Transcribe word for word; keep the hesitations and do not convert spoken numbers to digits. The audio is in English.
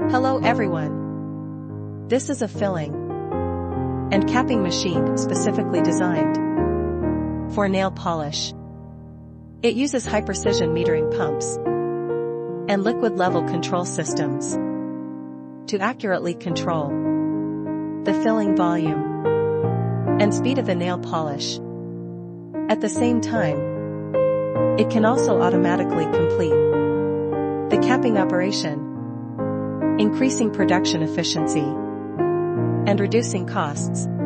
Hello everyone. This is a filling and capping machine specifically designed for nail polish. It uses high-precision metering pumps and liquid-level control systems to accurately control the filling volume and speed of the nail polish. At the same time, it can also automatically complete the capping operation, increasing production efficiency and reducing costs.